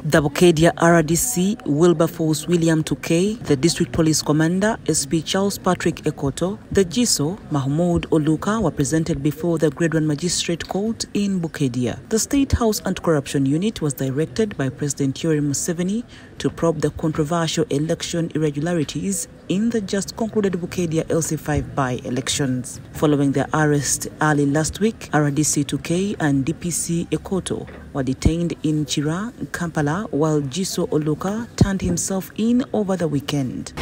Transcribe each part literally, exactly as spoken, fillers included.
The Bukedea R D C, Wilberforce William Tukey, the District Police Commander, S P Charles Patrick Ekoto, the G S O, Mahmoud Oluka, were presented before the Grade one Magistrate Court in Bukedea. The State House Anti-Corruption Unit was directed by President Yoweri Museveni to probe the controversial election irregularities in the just concluded Bukedea L C five by-elections. Following their arrest early last week, R D C Tukey and D P C Ekoto were detained in Chira, Kampala, while G S O Oluka turned himself in over the weekend.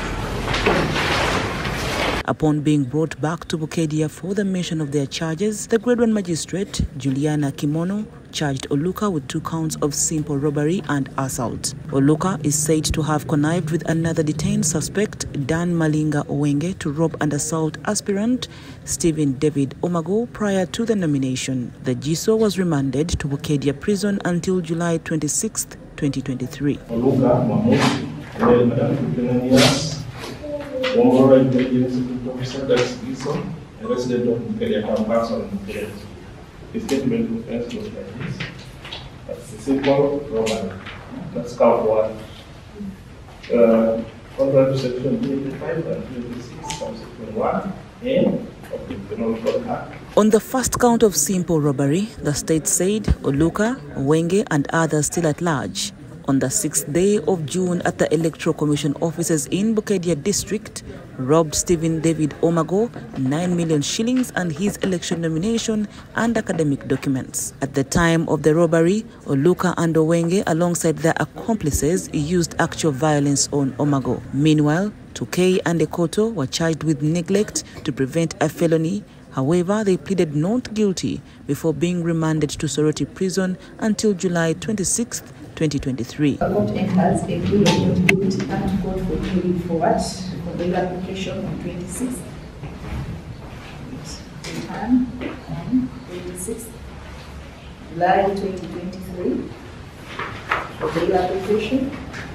Upon being brought back to Bukedea for the mention of their charges, the Grade one Magistrate, Juliana Kimono, charged Oluka with two counts of simple robbery and assault. Oluka is said to have connived with another detained suspect, Dan Malinga Owenge, to rob and assault aspirant Stephen David Omago prior to the nomination. The G S O was remanded to Bukedea Prison until July twenty-sixth, twenty twenty-three. Oluka Mahmoud, Madam years, Wongora Intelligence Security Officer, that's G S O, a resident of Bukedea campus on Bukedea. The statement of offense was like this. That's a simple robbery. That's count one. Uh, contrary to section twenty-five and twenty-six, subsection one, and of the Penal Code Act. On the first count of simple robbery, the state said Oluka, Owenge, and others still at large, on the sixth day of June at the Electoral Commission offices in Bukedea District, robbed Stephen David Omago nine million shillings and his election nomination and academic documents. At the time of the robbery, Oluka and Owenge, alongside their accomplices, used actual violence on Omago. Meanwhile, Tukey and Ekoto were charged with neglect to prevent a felony. However, they pleaded not guilty before being remanded to Soroti Prison until July twenty-sixth, twenty twenty-three. The court enters a plea of not guilty and called for carrying forward for bail application on twenty-sixth. Time on twenty-sixth July twenty twenty-three for bail application.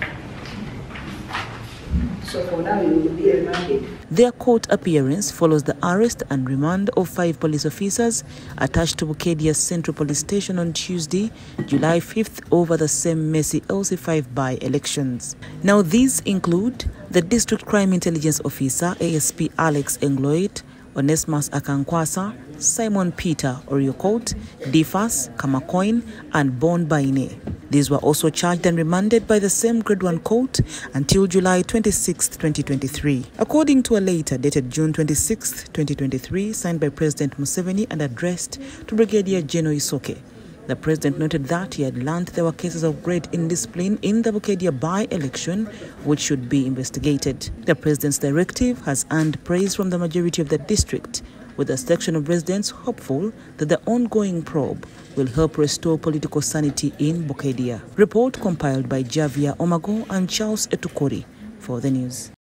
So for now, you will be remanded. Their court appearance follows the arrest and remand of five police officers attached to Bukedea Central Police Station on Tuesday, July fifth, over the same messy L C five by-elections. Now, these include the District Crime Intelligence Officer, A S P Alex Engloit, Onesmus Akankwasa, Simon Peter Oriokot, Difas Kamakoin, and Bon Baine. These were also charged and remanded by the same Grade one court until July twenty-sixth, twenty twenty-three. According to a letter dated June twenty-sixth, twenty twenty-three, signed by President Museveni and addressed to Brigadier General Isoke, the President noted that he had learned there were cases of great indiscipline in the Bukedea by-election which should be investigated. The President's directive has earned praise from the majority of the district, with a section of residents hopeful that the ongoing probe will help restore political sanity in Bukedea. Report compiled by Javier Omago and Charles Etukori for the news.